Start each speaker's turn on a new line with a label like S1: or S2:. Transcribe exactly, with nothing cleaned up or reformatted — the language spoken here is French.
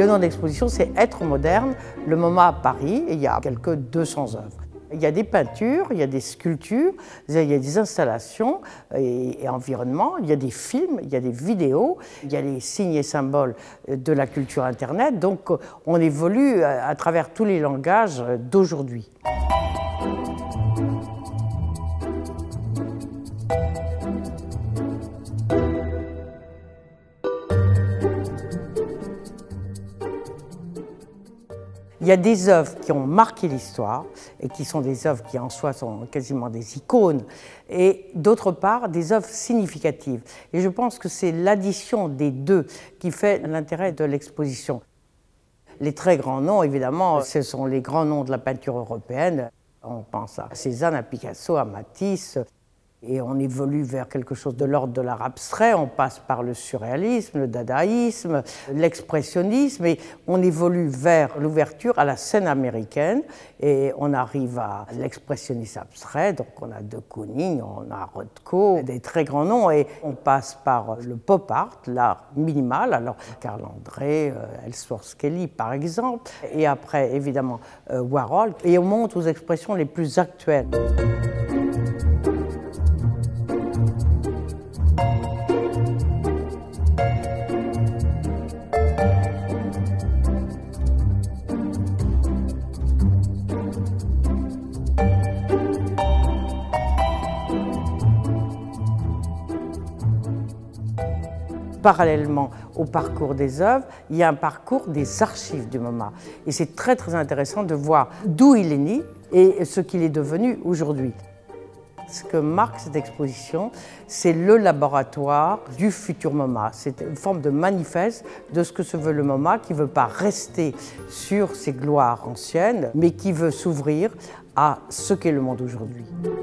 S1: Le nom de l'exposition, c'est Être moderne, le MoMA à Paris, et il y a quelques deux cents œuvres. Il y a des peintures, il y a des sculptures, il y a des installations et, et environnements, il y a des films, il y a des vidéos, il y a les signes et symboles de la culture Internet. Donc on évolue à, à travers tous les langages d'aujourd'hui. Il y a des œuvres qui ont marqué l'histoire et qui sont des œuvres qui en soi sont quasiment des icônes, et d'autre part des œuvres significatives. Et je pense que c'est l'addition des deux qui fait l'intérêt de l'exposition. Les très grands noms, évidemment, ce sont les grands noms de la peinture européenne. On pense à Cézanne, à Picasso, à Matisse. Et on évolue vers quelque chose de l'ordre de l'art abstrait, on passe par le surréalisme, le dadaïsme, l'expressionnisme, et on évolue vers l'ouverture à la scène américaine, et on arrive à l'expressionnisme abstrait, donc on a de Kooning, on a Rothko, des très grands noms, et on passe par le pop art, l'art minimal, alors Karl André, euh, Ellsworth Kelly par exemple, et après évidemment euh, Warhol, et on monte aux expressions les plus actuelles. Parallèlement au parcours des œuvres, il y a un parcours des archives du MoMA. Et c'est très très intéressant de voir d'où il est né et ce qu'il est devenu aujourd'hui. Ce que marque cette exposition, c'est le laboratoire du futur MoMA. C'est une forme de manifeste de ce que se veut le MoMA, qui ne veut pas rester sur ses gloires anciennes, mais qui veut s'ouvrir à ce qu'est le monde aujourd'hui.